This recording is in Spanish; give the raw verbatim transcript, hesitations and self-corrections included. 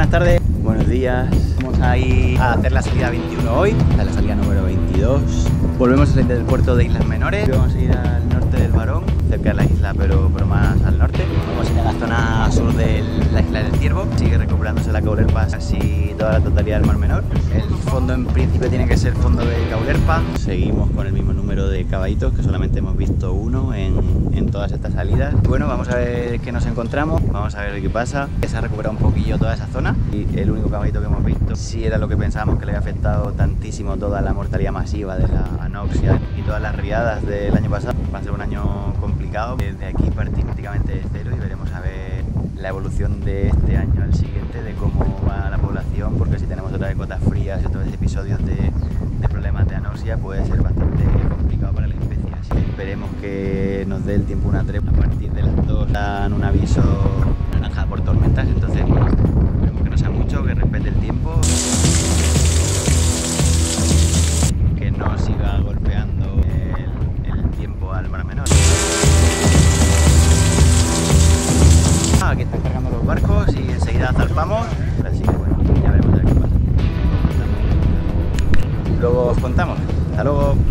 buenas tardes, buenos días. Vamos a ir a hacer la salida veintiuno hoy, a la salida número veintidós. Volvemos a salir del puerto de Islas Menores. Vamos a ir al norte del Barón, cerca de la isla, pero, pero más al norte. Vamos a ir a la zona sur de la isla del Ciervo. Sigue recuperándose la Caulerpa casi toda la totalidad del Mar Menor. El fondo en principio tiene que ser fondo de Caulerpa. Seguimos con el mismo número de caballitos, que solamente hemos visto uno en, en todas estas salidas. Bueno, vamos a ver qué nos encontramos, vamos a ver qué pasa. Se ha recuperado un poquillo toda esa zona y el único caballito que hemos visto sí era lo que pensábamos, que le había afectado tantísimo toda la mortalidad masiva de la anoxia y todas las riadas del año pasado. Va a ser un año complicado. Desde aquí partimos prácticamente de cero y veremos a ver la evolución de este año al siguiente, de cómo va la población, porque si tenemos otra vez cotas frías y otros episodios de, de problemas de anoxia, puede ser bastante complicado para la especie. Así que esperemos que nos dé el tiempo una tregua. A partir de las dos dan un aviso naranja por tormentas, entonces bueno, esperemos que no sea mucho, que respete el tiempo, que no siga golpeando el, el tiempo al Mar Menor. Aquí están cargando los barcos y enseguida zarpamos, así que bueno, ya veremos a ver qué pasa. Luego os contamos. Hasta luego.